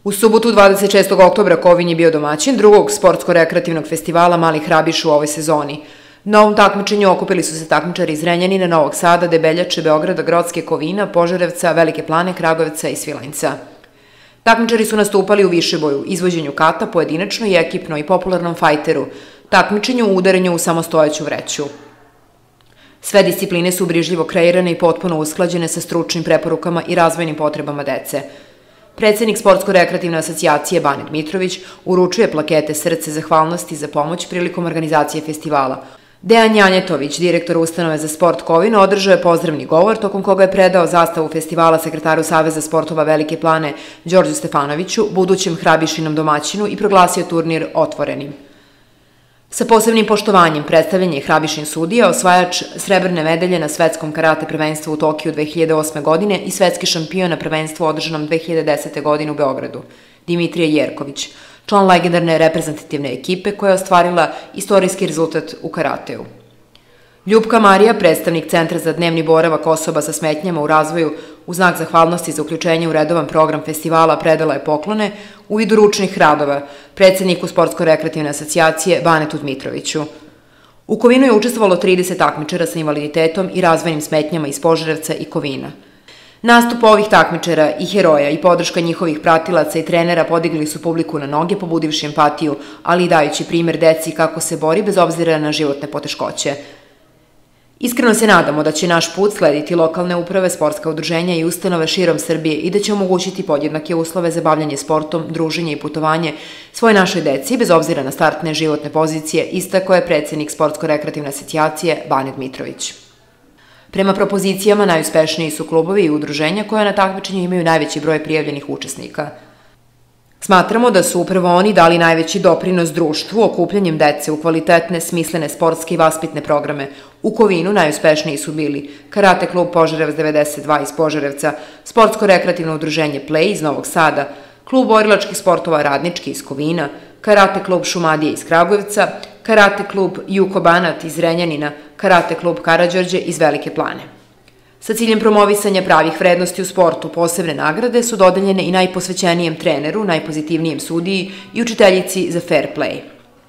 U subotu 26. oktobra Kovin je bio domaćin drugog sportsko-rekreativnog festivala Mali Hrabiš u ovoj sezoni. Na ovom takmičenju okupili su se takmičari iz Renjanina, Novog Sada, Debeljače, Beograda, Grocke, Kovina, Požarevca, Velike Plane, Kragujevca i Svilajnca. Takmičari su nastupali u višeboju, izvođenju kata, pojedinačno i ekipno i popularnom fajteru, takmičenju u udaranju u samostojeću vreću. Sve discipline su brižljivo kreirane i potpuno usklađene sa stručnim preporukama i razvojnim potrebama dece. Predsednik Sportsko-rekreativne asocijacije Bane Dmitrović uručuje plakete Srce zahvalnosti za pomoć prilikom organizacije festivala. Dejan Janjetović, direktor ustanove za sport Kovina, održao je pozdravni govor, tokom koga je predao zastavu festivala sekretaru Saveza sportova Velike Plane Đorđu Stefanoviću, budućem Hrabišinom domaćinu, i proglasio turnir otvorenim. Sa posebnim poštovanjem predstavljen je Hrabišin sudija, osvajač srebrne medalje na svetskom karate prvenstvu u Tokiju 2008. godine i svetski šampion na prvenstvu održanom 2010. godine u Beogradu, Dimitrije Jerković, član legendarne reprezentativne ekipe koja je ostvarila istorijski rezultat u karateu. Ljupka Marija, predstavnik Centra za dnevni boravak osoba sa smetnjama u razvoju, u znak zahvalnosti za uključenje u redovan program festivala, predala je poklone u vidu ručnih radova predsedniku Sportsko-rekreativne asocijacije Banetu Dmitroviću. U Kovinu je učestvovalo 30 takmičara sa invaliditetom i razvojnim smetnjama iz Požarevca i Kovina. Nastup ovih takmičara i heroja i podrška njihovih pratilaca i trenera podigli su publiku na noge, pobudivši empatiju, ali i dajući primer deci kako se bori bez obzira na životne poteškoće. Iskreno se nadamo da će naš put slediti lokalne uprave, sportska udruženja i ustanove širom Srbije i da će omogućiti podjednake uslove za bavljanje sportom, druženje i putovanje svoje našoj deci, bez obzira na startne životne pozicije, istakao je predsednik Sportsko-rekreativne asocijacije Bane Dmitrović. Prema propozicijama, najuspešniji su klubovi i udruženja koja na takmičenju imaju najveći broj prijavljenih učesnika. Smatramo da su upravo oni dali najveći doprinos društvu okupljanjem dece u kvalitetne, smislene sportske i vaspitne programe. U Kovinu najuspešniji su bili Karate klub Požarevac 92 iz Požarevca, Sportsko-rekreativno udruženje Play iz Novog Sada, klub borilačkih sportova Radnički iz Kovina, Karate klub Šumadije iz Kragujevca, Karate klub Juko Banat iz Renjanina, Karate klub Karađorđe iz Velike Plane. Sa ciljem promovisanja pravih vrednosti u sportu, posebne nagrade su dodeljene i najposvećenijem treneru, najpozitivnijem sudiji i učiteljici za fair play.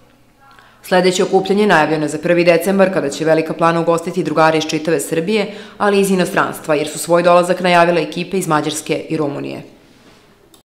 Sledeće okupljanje najavljeno je za 1. decembar, kada će Velika Plana ugostiti drugare iz čitave Srbije, ali i iz inostranstva, jer su svoj dolazak najavile ekipe iz Mađarske i Rumunije.